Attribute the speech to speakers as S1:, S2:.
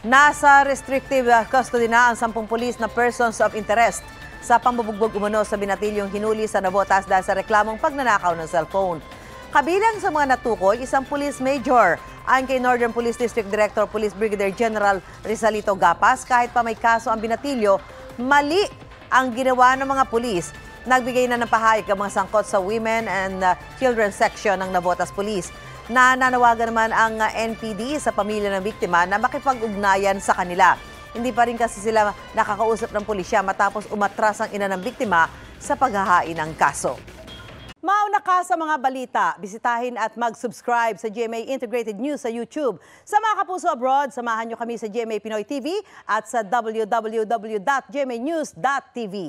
S1: Nasa restrictive custody na ang 10 pulis na persons of interest sa pambubugbog umano sa binatilyong hinuli sa Navotas dahil sa reklamong pagnanakaw ng cellphone. Kabilang sa mga natukoy, isang police major. Ayon kay Northern Police District Director Police Brigadier General Rizalito Gapas, kahit pa may kaso ang binatilyo, mali ang ginawa ng mga pulis. Nagbigay na ng pahayag ang mga sangkot sa Women and Children Section ng Navotas Police. Nananawagan naman ang NPD sa pamilya ng biktima na makipag-ugnayan sa kanila. Hindi pa rin kasi sila nakakausap ng pulisya matapos umatras ang ina ng biktima sa paghahain ng kaso. Mauna ka sa mga balita, bisitahin at mag-subscribe sa GMA Integrated News sa YouTube. Sa mga kapuso abroad, samahan nyo kami sa GMA Pinoy TV at sa www.gmanews.tv.